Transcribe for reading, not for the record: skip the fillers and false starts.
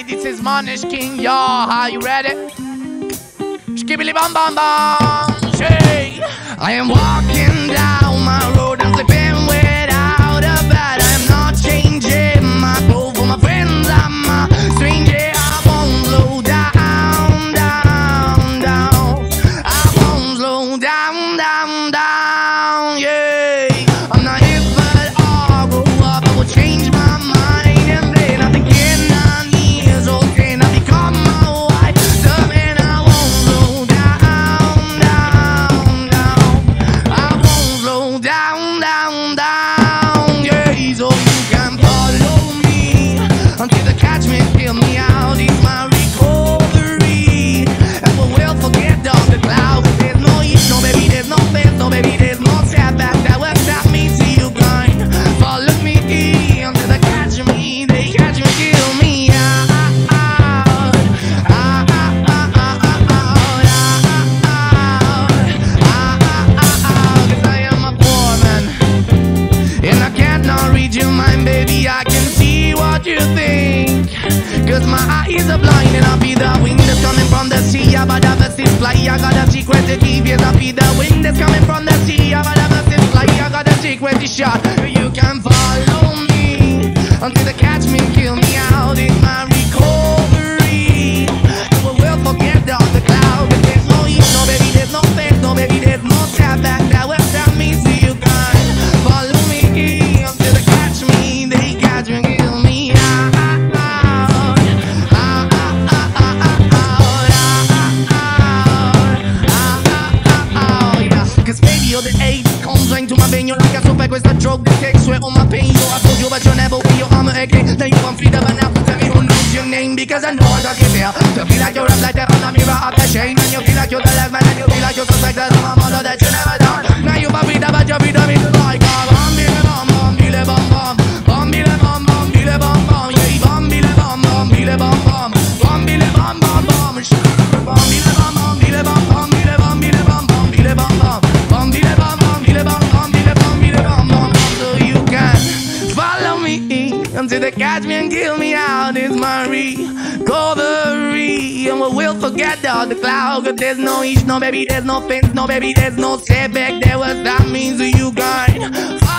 Hey, this is Måneskin, y'all. Are you ready? Skibbly bum bum bum. Hey, I am walking down my road and slipping without a bed. I am not changing my clothes for my friends. I'm a stranger. I won't slow down, down, down. I won't slow down, down, down. Yeah, I'm not hip, but I'll grow up. I will change my mind and then I think in 9 years old can I become my wife? So man, I won't slow down, down, down. I won't slow down, down, down. Yeah, so you can follow me until the catch me, kill me out. It's my recovery, and we will forget all the clouds. There's no heat, no baby, there's no face, no baby, there's no setback that will stop me till you grind. Follow me until they catch me, kill me out. Cause I am a poor man, and I cannot read your mind, baby. I can see what you think, cause my eyes are blind and I feel the wind that's coming from the sea. I got a versus fly, I got a secret to keep. Yes, I feel the wind that's coming from the sea. I got a versus fly, I got a secret to shot. You can follow me until they catch me, kill me out. It's my recovery, and we will forget all the clouds. But there's no heat, no baby, there's no face, no baby, there's no setback that will stop me till you can follow me until they catch me, kill me out. Cause baby, you're the aid comes right to my vein. You're like a super questa drug that takes sweat on my pain. Yo, I told you but you never wear your armor again. Now you want freedom and now tell me who knows your name, because I know I got you there. To feel like you're up like that on the mirror of the shame, and you feel like you're the last man, and you feel like you're suspected of a murder that you never done. Now you want freedom but your freedom is like a bambile bum bum bile bum bum bambile bum bum bile bum bum. Yeah, bambile bum bum bile bum bum bambile bum bum bum bambile bum bum bile bum bum bile bum bile bum bum bile bum bum bambile bum bum bile bum bum bile bum bile bum bum. So you can follow me until they catch me and kill me out. It's my recovery, and we will forget all the clouds. Cause there's no heat, no baby, there's no fence, no baby, there's no setback that will stop me. So you can